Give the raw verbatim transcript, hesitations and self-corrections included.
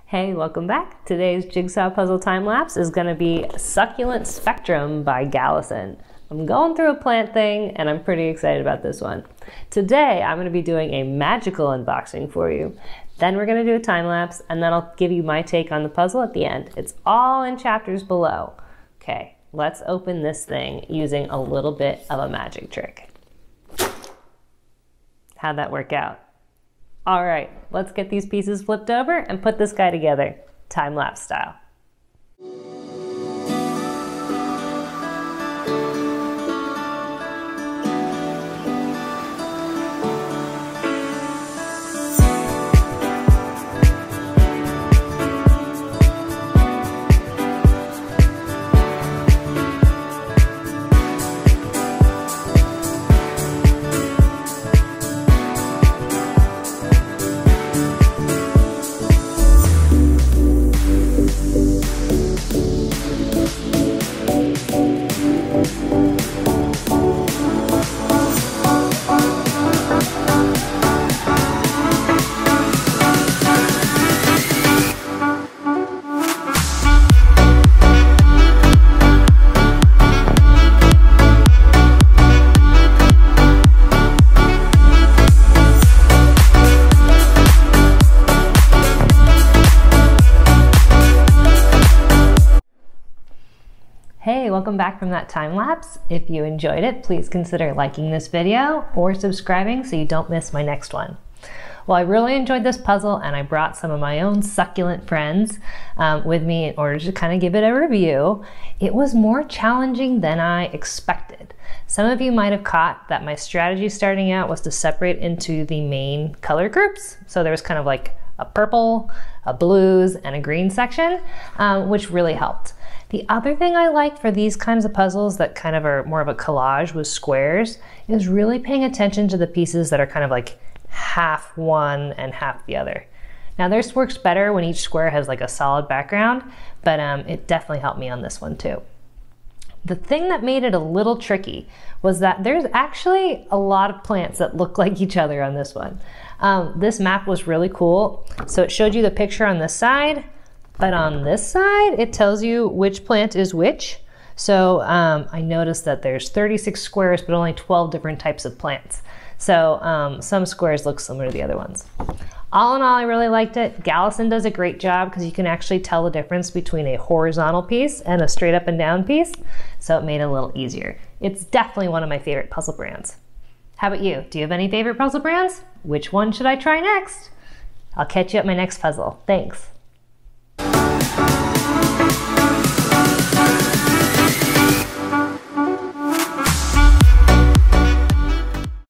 Hey, welcome back. Today's Jigsaw puzzle time lapse is going to be Succulent Spectrum by Galison. I'm going through a plant thing and I'm pretty excited about this one. Today I'm going to be doing a magical unboxing for you. Then we're going to do a time lapse and then I'll give you my take on the puzzle at the end. It's all in chapters below. Okay, let's open this thing using a little bit of a magic trick. How'd that work out? All right, let's get these pieces flipped over and put this guy together, time-lapse style. Hey, welcome back from that time lapse. If you enjoyed it, please consider liking this video or subscribing so you don't miss my next one. Well, I really enjoyed this puzzle and I brought some of my own succulent friends um, with me in order to kind of give it a review. It was more challenging than I expected. Some of you might have caught that my strategy starting out was to separate into the main color groups. So there was kind of like a purple, a blues, and a green section, um, which really helped. The other thing I liked for these kinds of puzzles that kind of are more of a collage with squares is really paying attention to the pieces that are kind of like half one and half the other. Now this works better when each square has like a solid background, but um, it definitely helped me on this one too. The thing that made it a little tricky was that there's actually a lot of plants that look like each other on this one. Um, this map was really cool. So it showed you the picture on this side, but on this side, it tells you which plant is which. So um, I noticed that there's thirty-six squares, but only twelve different types of plants. So um, some squares look similar to the other ones. All in all, I really liked it. Galison does a great job because you can actually tell the difference between a horizontal piece and a straight up and down piece. So it made it a little easier. It's definitely one of my favorite puzzle brands. How about you? Do you have any favorite puzzle brands? Which one should I try next? I'll catch you at my next puzzle. Thanks.